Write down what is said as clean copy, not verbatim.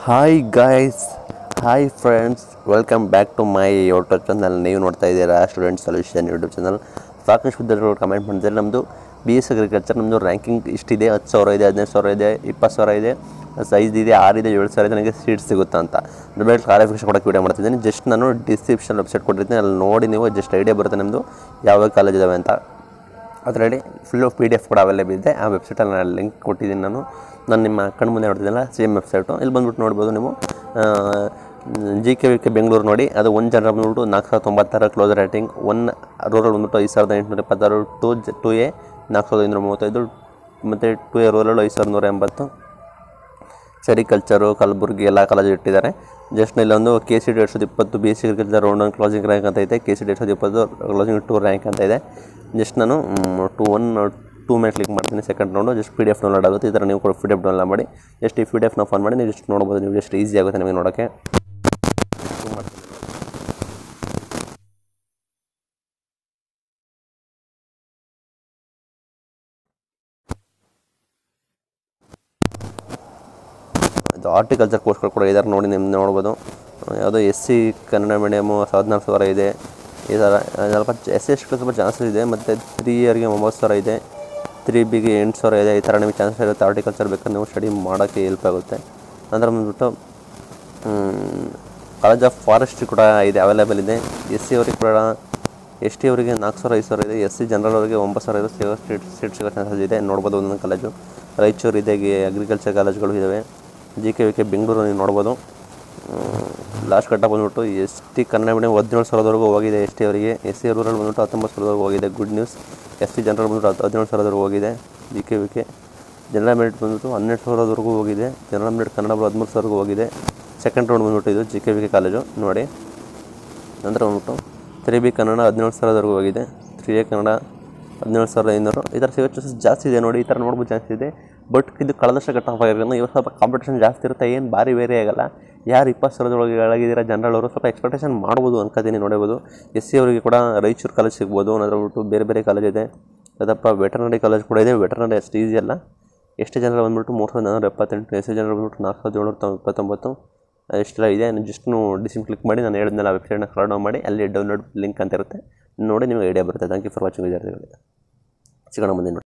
Hi guys, hi friends, welcome back to my YouTube channel. ನೀವು ನೋಡ್ತಾ ಇದ್ದೀರಾ student solution YouTube channel. ಸಾಕಷ್ಟು ವಿದ್ಯಾರ್ಥಿಗಳು ಕಮೆಂಟ್ ಮಾಡಿದ್ದಾರೆ, ನಮ್ಮದು BSc ಅಗ್ರಿಕಲ್ಚರ್ ನಮ್ಮದು ರ್ಯಾಂಕಿಂಗ್ ಇಷ್ಟಿದೆ, 10,000 ಇದೆ, 15,000 ಇದೆ, 20,000 ಇದೆ, 5 ಇದೆ, 6 ಇದೆ, 7,000 ಇದೆ, ನನಗೆ ಸೀಟ್ ಸಿಗುತ್ತಾ ಅಂತ ಮೇಲೆ ಕ್ಲಾರಿಫಿಕೇಶನ್ ಕೊಡೋಕ್ಕೆ ವೀಡಿಯೋ ಮಾಡ್ತಿದ್ದೀನಿ. ಜಸ್ಟ್ ನಾನು ಡಿಸ್ಕ್ರಿಪ್ಷನ್ ವೆಬ್ಸೈಟ್ ಕೊಟ್ಟಿರ್ತೀನಿ, ಅಲ್ಲಿ ನೋಡಿ ನೀವು ಜಸ್ಟ್ ಐಡಿಯಾ ಬರುತ್ತೆ ನಮ್ಮದು ಯಾವ ಕಾಲೇಜ್ ಇದ್ದಾವೆ ಅಂತ. ಅದರಲ್ಲಿ ಫುಲ್ಲು PDF ಕೂಡ ಅವೈಲೇಬಲ್ ಇದೆ. ಆ ವೆಬ್ಸೈಟಲ್ಲಿ ನಾನು ಲಿಂಕ್ ಕೊಟ್ಟಿದ್ದೀನಿ. ನಾನು ನಿಮ್ಮ ಕಣ್ಣು ಮುಂದೆ ನೋಡ್ತಿದ್ದೆನಲ್ಲ, ಸೇಮ್ ವೆಬ್ಸೈಟು. ಇಲ್ಲಿ ಬಂದುಬಿಟ್ಟು ನೋಡ್ಬೋದು ನೀವು. GKVK ಬೆಂಗಳೂರು ನೋಡಿ, ಅದು 1 ಜನರಲ್ ಬಂದುಬಿಟ್ಟು 496 ಕ್ಲೋಸ್ ರೇಟಿಂಗ್, 1 ರೂರಲ್ ಬಂದುಬಿಟ್ಟು 5,826, 2A 4,535, ಮತ್ತು 2A ರೂರಲ್ 5,180. ಸೆರಿಕಲ್ಚರು, ಕಲಬುರಗಿ ಎಲ್ಲ ಕಾಲೇಜು ಇಟ್ಟಿದ್ದಾರೆ. ಜಸ್ಟ್ ಇಲ್ಲೊಂದು KCET 2020 BSc agriculture round 1 closing rank ಅಂತ ಇದೆ, KCET 2020 ಕ್ಲೋಸಿಂಗ್ 2 ರ್ಯಾಂಕ್ ಅಂತ ಇದೆ. ಜಸ್ಟ್ ನಾನು 2 ಮೇಲೆ ಕ್ಲಿಕ್ ಮಾಡ್ತೀನಿ. Second round just PDF download ಆಗುತ್ತೆ. ಈ ಥರ ನೀವು ಕೂಡ PDF ಡೌನ್ಲೋಡ್ ಮಾಡಿ ಜಸ್ಟ್ ಈ PDF ಫಾನ್ ಮಾಡಿ ನೀವು ಜಸ್ಟ್ ನೋಡ್ಬೋದು. ನೀವು ಜಸ್ಟ್ ಈಸಿ ಆಗುತ್ತೆ ನಿಮಗೆ ನೋಡೋಕ್ಕೆ. ಇದು ಹಾರ್ಟಿಕಲ್ಚರ್ ಕೋರ್ಸ್ಗಳು ಕೂಡ ಇದ್ದಾರೆ ನೋಡಿ, ನಿಮ್ಗೆ ನೋಡ್ಬೋದು. ಯಾವುದೋ SC ಕನ್ನಡ ಮೀಡಿಯಮು 14,000 ಇದೆ. ಈ ಥರ ಸ್ವಲ್ಪ SC ಸ್ವಲ್ಪ ಜಾಸ್ತಿ ಇದೆ. ಮತ್ತು 3 ಇಯರ್ಗೆ 9,000 ಇದೆ, 3Bಗೆ 8,000 ಇದೆ. ಈ ಥರ ನಿಮಗೆ ಚಾನ್ಸಸ್ ಇರುತ್ತೆ. ಹಾರ್ಟಿಕಲ್ಚರ್ ಬೇಕಾದ್ರೆ ನೀವು ಸ್ಟಡಿ ಮಾಡೋಕ್ಕೆ ಹೆಲ್ಪ್ ಆಗುತ್ತೆ. ನಂತರ ಬಂದುಬಿಟ್ಟು ಕಾಲೇಜ್ ಆಫ್ ಫಾರೆಸ್ಟ್ರಿ ಕೂಡ ಇದೆ, ಅವೈಲೇಬಲ್ ಇದೆ. SC ಅವರಿಗೆ ಕೂಡ ST ಅವರಿಗೆ 4,000 5,000 ಇದೆ, SC ಜನರಲ್ ಅವರಿಗೆ 9,000 ಇದೆ. ಸೀಟ್ ಸಿಗೋ ಚಾನ್ಸಸ್ ಇದೆ, ನೋಡ್ಬೋದು. ಒಂದೊಂದು ಕಾಲೇಜು ರಾಯಚೂರು ಇದೆ, ಅಗ್ರಿಕಲ್ಚರ್ ಕಾಲೇಜ್ಗಳು ಇದ್ದಾವೆ. GKVK ಬೆಂಗಳೂರು ನೀವು ನೋಡ್ಬೋದು. ಲಾಸ್ಟ್ ಕಟ್ಟ ಬಂದುಬಿಟ್ಟು ST ಕನ್ನಡ ಮೀಡಿಯಮ್ 17,000ವರೆಗೂ ಹೋಗಿದೆ ST ಅವರಿಗೆ. SC ರೂರಲ್ ಬಂದುಬಿಟ್ಟು 19,000ವರೆಗೂ ಹೋಗಿದೆ, ಗುಡ್ ನ್ಯೂಸ್. SC ಜನರಲ್ ಬಂದುಬಿಟ್ಟು 17,000ವರೆಗೂ ಹೋಗಿದೆ. GKVK ಜನರಲ್ ಮೆರಿಟ್ ಬಂದುಬಿಟ್ಟು 12,000ವರೆಗೂ ಹೋಗಿದೆ. ಜನರಲ್ ಮೆರಿಟ್ ಕನ್ನಡ 13,000ವರೆಗೂ ಹೋಗಿದೆ. ಸೆಕೆಂಡ್ ರೌಂಡ್ ಬಂದುಬಿಟ್ಟು ಇದು GKVK ಕಾಲೇಜು ನೋಡಿ. ನಂತರ ಬಂದುಬಿಟ್ಟು 3B ಕನ್ನಡ 17,000ವರೆಗೂ ಹೋಗಿದೆ, 3A ಕನ್ನಡ 17,500. ಈ ಥರ ಸಿಗೋ ಚಾನ್ಸಸ್ ಜಾಸ್ತಿ ಇದೆ ನೋಡಿ. ಈ ಥರ ನೋಡ್ಬೋದು ಜಾಸ್ತಿ ಇದೆ. ಬಟ್ ಇದು ಕಳೆದ ವರ್ಷ ಕಟ್ ಆಫ್ ಆಗಿರೋದ್ರಿಂದ ಇವಾಗ ಸ್ವಲ್ಪ ಕಾಂಪಿಟೇಷನ್ ಜಾಸ್ತಿ ಇರುತ್ತೆ. ಏನು ಭಾರಿ ಬೇರೆ ಆಗಲ್ಲ. ಯಾರು 20,000 ಒಳಗಿದ್ದೀರಾ ಜನರಲ್ ಅವರು ಸ್ವಲ್ಪ ಎಕ್ಸ್ಪೆಕ್ಟೇಷನ್ ಮಾಡ್ಬೋದು ಅನ್ಕೋತೀನಿ, ನೋಡ್ಬೋದು. SC ಅವರಿಗೆ ಕೂಡ ರಾಯಚೂರು ಕಾಲೇಜ್ ಸಿಗ್ಬೋದು. ನಂತರ ಬಿಟ್ಟು ಬೇರೆ ಕಾಲೇಜ್ ಇದೆ. ಅದಪ್ಪ ವೆಟರ್ನರಿ ಕಾಲೇಜ್ ಕೂಡ ಇದೆ. ವೆಟರ್ನರಿ ಅಷ್ಟು ಈಸಿ ಅಲ್ಲ. ST ಜನರಲ್ ಬಂದುಬಿಟ್ಟು 3,478, SC ಜನರಲ್ ಬಂದುಬಿಟ್ಟು 4,729. ಇಷ್ಟೆಲ್ಲ ಇದೆ. ಜಸ್ಟ್ ನೀವು ಕ್ಲಿಕ್ ಮಾಡಿ, ನಾನು ಹೇಳಿದ್ನಲ್ಲ ವೆಬ್ಸೈಟ್ನ ಸ್ಕ್ರಾಲ್ ಡೌನ್ ಮಾಡಿ, ಅಲ್ಲಿ ಡೌನ್ಲೋಡ್ ಲಿಂಕ್ ಅಂತ ಇರುತ್ತೆ, ನೋಡಿ ನಿಮಗೆ ಐಡಿಯಾ ಬರುತ್ತೆ. ಥ್ಯಾಂಕ್ ಯು ಫಾರ್ ವಾಚಿಂಗ್ ವಿದ್ಯಾರ್ಥಿಗಳಿಗೆ. ಸಿಗೋಣ ಮುಂದೆ ನೋಡಿ.